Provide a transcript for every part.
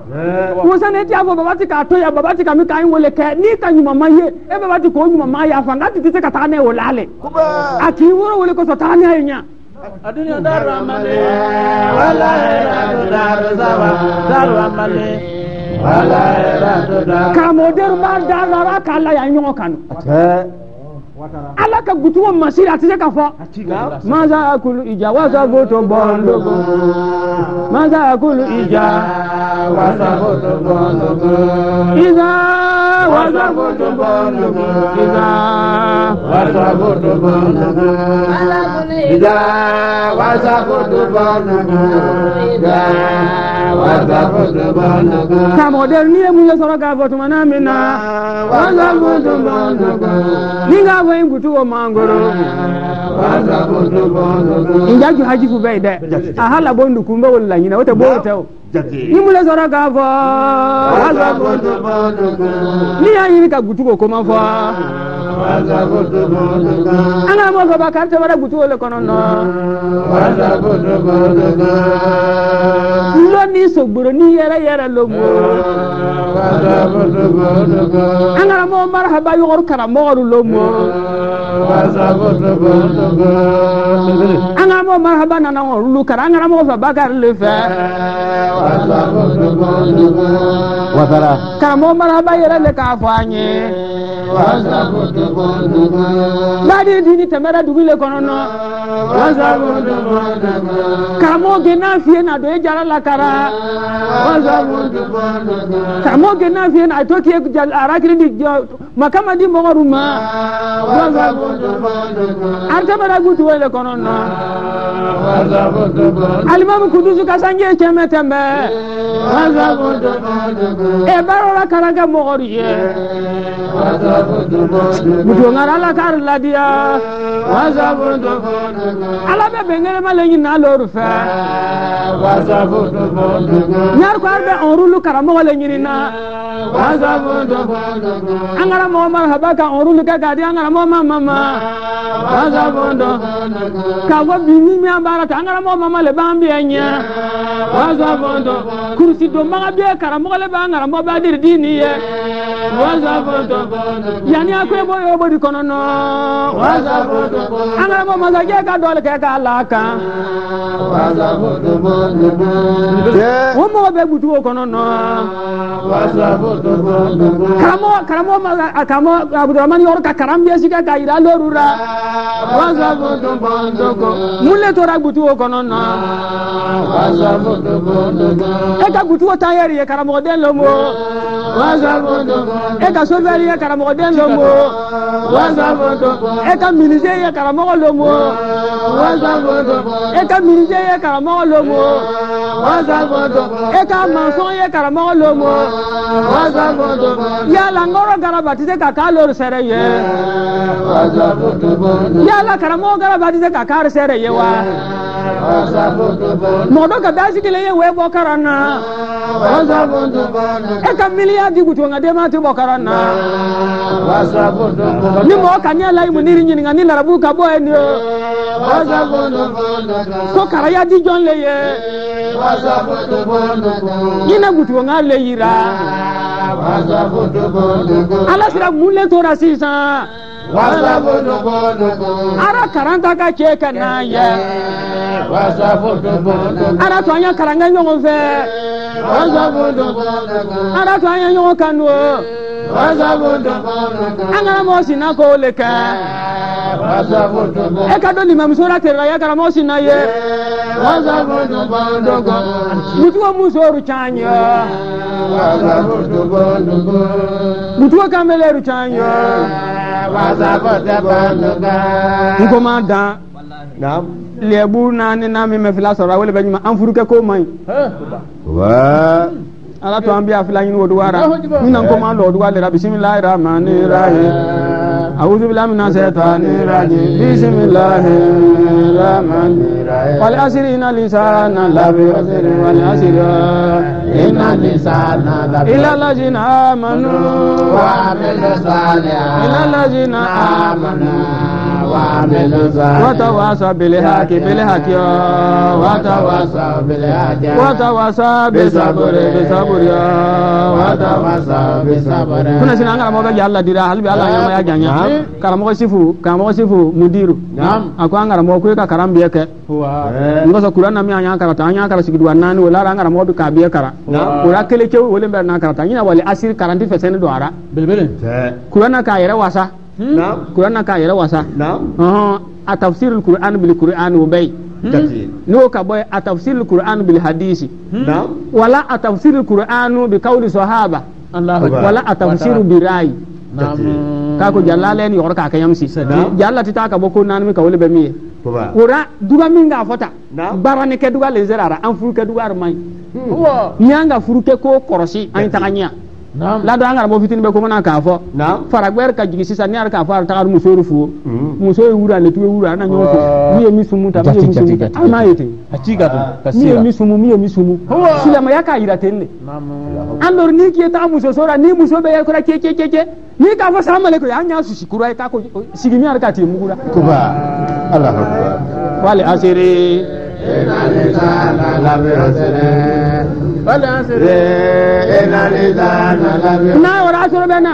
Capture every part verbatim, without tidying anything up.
musa ne ti afo babati ka to ya babati ka mi kan wole ke ni ka nyuma maye e babati ko nyuma maye afa ngati ti ka ta ne wolale ati woro wole ko so ta ne anya adunya daramane wala era darzawa darwamane wala era ka moder ba darara kala ya nyo kan ala ka gutuwa masira ati ka fo maza akulu ija waza goto bondo maza akulu ija waza goto bondo iza waza goto bondo iza waza goto bondo iza waza goto bondo iza waza goto bondo kamo del ni mu yesoro ka voto manamina waza goto bondo ninga wen gutu o mangoro inja ju haji fu be de ahala bondu kumba wala nyina wata bo taw ni mule zora ga fa waza bondu bondu ni ayi ka gutu ko ma fa waza bondu bondu ana mo ba ka ta wala gutu wala kono no waza bondu bondu lo ni so gboro ni yara yara lo mo waza bondu bondu ana mo marhaba yo kara mo lo mo waza bondu bondu ana mo marhaba na na lu kara ana mo fa bakar le fa watara kamo marhaba yere le ka fanye badi dini temera dugile kono no kamo gena fie na do ejara la kara kamo gena fie na to ki arakiri di makama di mogoruma arte bara gutu wele kono no alimamu kuduzu kasanje cheme tembe e barola karaga mogoriye mutu ngara la kar la dia wazabudu ala be bengere malenyi na loru fa wazabudu nyar ko arbe on rulu karamo wala nyirina wazabudu angara mo marhaba ka on rulu ka gadi angara mo mama wazabudu ka go bini mi ambara ta angara mo mama le bambi anya wazabudu kursi do maga be karamo le bangara mo ba dir dini ye wazabudu yani akwe boyo bodi kono no wazabudu angara mo maga je ka dole ke ka laka wazabudu wo mo be butu kono no wazabudu karamo karamo maga kamo abdurrahman yor ka karambe sika ka ira lorura wazabudu bondogo mulle to ra butu kono no wazabudu bondogo e ka butu tayari e karamo den lomo wazabudu e ka soveri e karamo den lomo wazabudu e ka ministre e karamo lomo wazabudu e ka ministre e karamo lomo wazabudu e ka mason e karamo lomo wazabudu ya la ngoro garabati se ka kalor sereye wazabudu ya la karamo garabati se ka kar sereye wa wazabudu modo ka dasi kile ye we bokarana wazabudu e ka miliya di gutu ngade ma ti bokarana wazabudu ni mo kanya lai muniri nyini ngani larabu ka bo eni wazabudu ko karaya di jon le ye wazabudu ina gutu ngale yira wazabudu ala sira mulle to rasisa wazabudu ara karanta ka cheka na ye wazabudu ara to anya karanga nyongo fe wazabudu ara to anya nyongo kanwo wazabudu angara mo sina ko leka wazabudu e ka do limam sura terra ya kara mo sina ye wazabudu bondogo mutuwa musoru chanya wazabudu bondogo mutuwa kameleru chanya wazabudu bondogo ngomanda naam lebu nani nami mefila sora wele banyuma anfuruke ko mai wa ala to ambia fila yin wodu wara mina ko ma lo duwa le bismillahir rahmanir rahim a'udhu billahi minash shaitanir rajim bismillahir rahmanir rahim wal asri inna lisana la bi usri wal asri inna lisana la ila allazina amanu wa amilus salihati ila allazina amanu وتواصوا بالحق بالحق وتواصوا بالحق وتواصوا بالصبر بالصبر وتواصوا بالصبر كنا سنانغا موغا يالا ديرا حلبي الله يما يا جانيا كرامو سيفو كرامو سيفو مديرو نعم اكو انغا مو كو كرام بيك هو ngoso kurana mi anya karata anya kara sigi duwa nani wala ranga na modu ka biye kara kura kele kew wole mber na karata nyina wali asir quarante percent do ara belbele kurana ka yere wasa na'am kurana ka yere wasa na'am ah atafsir alquran bil quran wa bay no ka boy atafsir alquran bil hadisi na'am wala atafsir alquran bi qawli sahaba allah wala atafsir bi rai na'am ka ko jalalen yor ka kayamsi jallati ta ka boko nan mi ka wole be mi ora duga minga fota barane ke duga le zerara an furu ke duga armay nyanga furu ke ko korosi an taganya la do angara mo fitin be ko mana ka fo faragber ka jigi sisa nyar ka far tagar musoro fu muso e wura le tuwe wura na nyoko mi e misumu ta mi e misumu ama yete hakika to kasira mi e misumu mi e misumu sila ma yaka ira tenne andor ni ki ta muso sora ni muso be ko ra ke ke ke ni ka fo samale ko ya nya su sikura ka ko sigi mi ar ka ti mugura kuba Allah akbar wali asiri ina lisana la bi'asri wali asiri ina lisana la bi'asri na wala asiri bena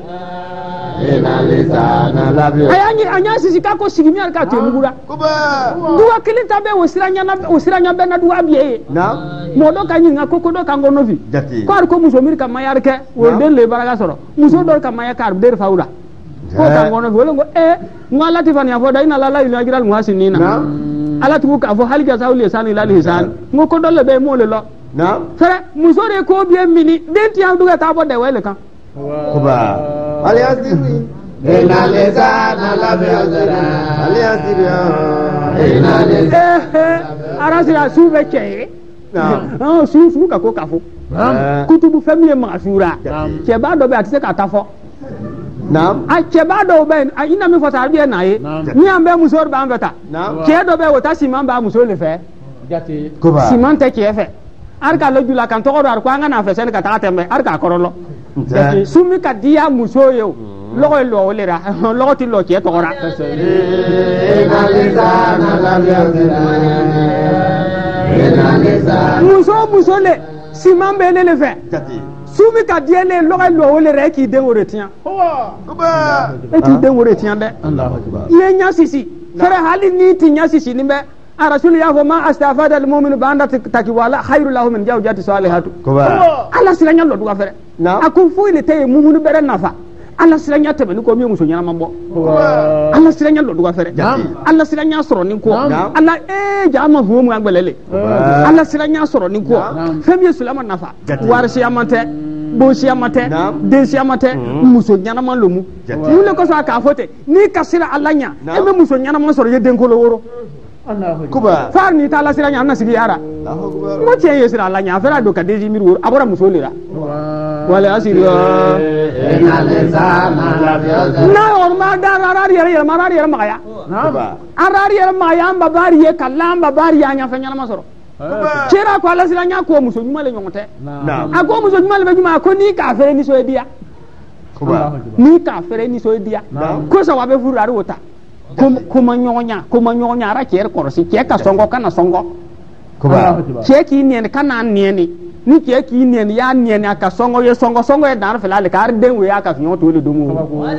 ina lisana la bi'asri ayanyi anya sisi kako sigi mi arka te mugura kuba duwa kilinta be wosiranya na wosiranya bena duwa biye na modo kanyi nga koko do kango novi ko ar ko muso mir ka mayar ke wo den le baraga soro muso do ka mayar kar der faura ko kango novi wala ngo e ngala tifani afo dai na la la ila giral muhasinina ala tuku ka fo halga sawli sani la lisan ngo ko dolle be mo le lo na fere musore ko bien mini denti am duga ta bo de wele kan ko ba ali asiri ina lesana la be azara ali asiri ina lesana arasira sube che na oh su su ka ko ka fo kutubu famille masura che ba do be atise ka ta fo Naam. A cheba do ben a ina mi fota bi na ye. Ni ambe musor ba ambeta. Che do be wota siman ba musor le fe. Jati. Kuba. Siman te che fe. Arka lo jula kan to ko ar ko anga na fe sen ka ta tembe arka korolo. Jati sumi ka dia muso yo. Lo ko lo le ra. Lo ko ti lo che to ra. Muso muso le siman be le le fe. Jati. Sumi ka diele loga lo wole re ki den woretien kuba e ti den woretien de Allahu akbar ye nya sisi fere hali ni ti nya sisi ni be arasul ya fo ma astafada al mu'minu banda takiwala khairu lahu min jawjati salihatu kuba ala silanya lo duga fere akun fu ile tay muhunu bere nafa ala silanya tebe ni ko mi muso nyama mbo ala silanya lo duga fere ala silanya soro ni ko ala e jama fu mu agbelele ala silanya soro ni ko femi sulama nafa warsi amante bo siamate de siamate muso nyana man lomu mule ko sa ka fote ni kasira alanya e be muso nyana man soro ye den ko lo woro Allahu kuba far ni ta la sira nyana sigi yara mo tie ye sira alanya fera do ka deji mir woro abora muso lira wala asiri na on ma da rari yere ma rari yere ma ya arari yere ma ya amba bari ye kalamba bari ya nya fa nyana man soro kera ko ala sira nya ko muso nyuma le nyonte a ko muso nyuma le be nyuma ko ni ka fere ni so edia kuba ni ka fere ni so edia ko sa wa be furu ari wota ko ma nyonya ko ma nyonya ra ker korosi ke ka songo kana songo kuba ke ki ni en kana ni ni ni ke ki ni en ya ni en aka songo ye songo songo e dar fela le kar den we aka fi nyoto le dumu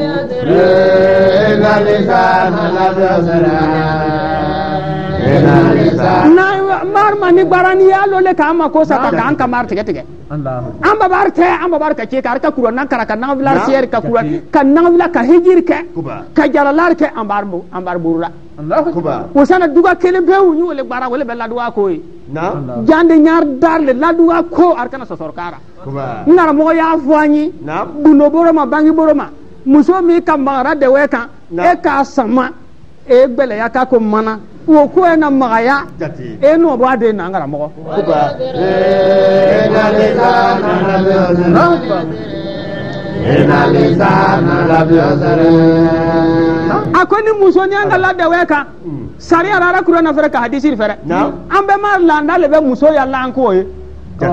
na mar mani barani ya lo le kama ko sa ka kan kamar tege tege amba bar te amba bar ka ke kar ka kuro nan kara ka nan vlar sier ka kuro ka nan vla ka hijir ke ka jaralar ke ambar bu ambar burura kuba usana duga kele bewu ni wole bara wole bella duwa ko na jande nyar dar le la duwa ko arkana sosor kara kuba ngara mo ya fuani buno boroma bangi boroma muso mi kambara de weka e ka sama e gbele ya ka ko mana wo ko na magaya e no ba de na ngara mo kuba e na le sana na e na le sana la biosare akoni muso ni anga la de weka sari arara kuro na fere ka hadisi fere ambe mar landa le be muso ya lan ko e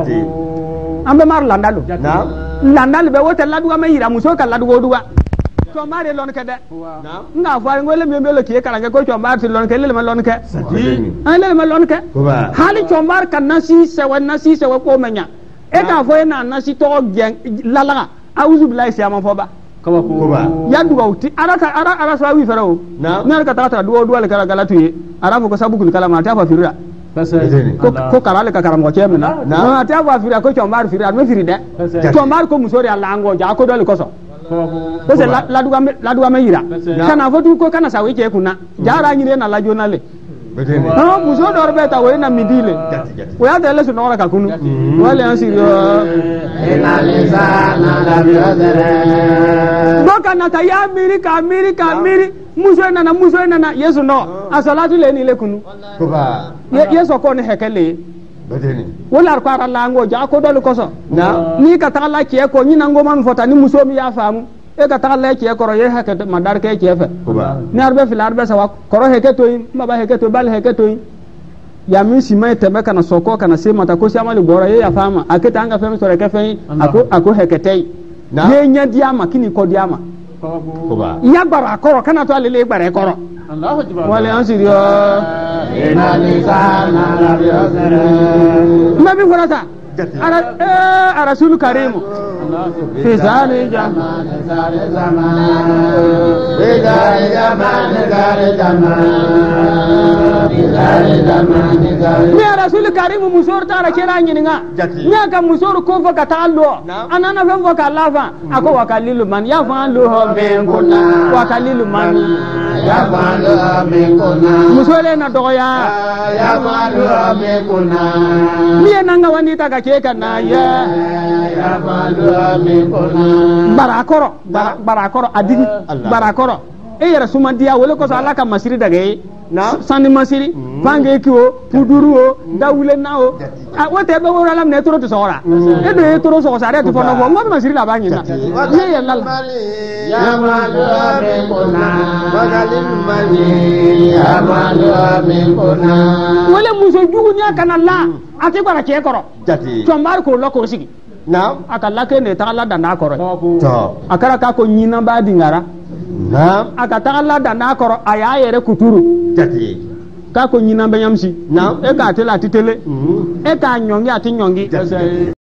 ambe mar landa lo landa le be wote la duwa me yira muso ka la duwa duwa chombar lon ke de nga fa ngole me melo ki kala ko chombar ti lon ke le me lon ke an le me lon ke hali chombar kan nasi sewa nasi sewa ko menya e ka fo na nasi to gen lalaga auzu billahi siyama fo ba kaba ko ba ya duwa uti ara ka ara ara sa wi farao na ka ta ta duwa duwa le kala kala tuye ara fo ko sabu kun kala ma ta fa firra ko ko kala le ka karam ko cheme na na ta fa firra ko chombar firra me firida chombar ko musori alla ango ja ko dole ko so ko se la duwa me la duwa me yira kana fo du ko kana sa wi ke kuna jara nyire na la jonale no muso dor beta we na midile we ya dele suno ora kakunu wale ansirio ina lisana la biodere boka na taya miri ka miri ka miri muso na na muso na na yesu no asalatu le ni le kunu ko ba yeso ko ne hekele bedeni wala ko ara lango ja ko dole koso na ni ka ta la ke ko ni nango man fota ni muso mi ya famu e ka ta la ke ko ye hekete madar ke ke fe ko ba ni arbe fil arbe sawa koro heketo yin baba heketo bal heketo yin ya mi si mai teme kana soko kana se mata ko siama le gora ye ya fama aketa anga fem sore ke fe ako ako hekete ye nya diama kini ko diama ko ba ya bara koro kana to alele bare koro Allahu akbar wale ansirio ina lisana la biosere mabi forata ara eh ara sulu karimu fi zali zaman zali zaman fi zali zaman zali zaman fi zali zaman zali mi ara sulu karimu musor tara kera nyininga nya ka musor ko fa katallo anana fa fa kalafa ako wakalilu man ya fa lu ho ben kuna wakalilu man ya fa lu ben kuna musole na doya ya fa lu ben kuna mi nanga wanita ka ke kana ya ya fa lu ben kuna barakoro barakoro adigi barakoro e yara suma dia wala ko sala ka masiri daga na sani masiri pange kiwo puduru dawule nao a wote be wora lam ne toro to sora e do toro so sare to fono mo ngam masiri la bangi na ye ya lal ya malu be kona bagalin mali ya malu be kona wala muso jugu nya kana la ati bara ke koro chombar ko lo ko sigi na akalla ke ne ta la dana koro to akara ka ko nyina ba dingara na akata Allah da na koro aya yere kuturu jati ka ko nyina benyamsi na e ka tela titele e ka nyongi ati nyongi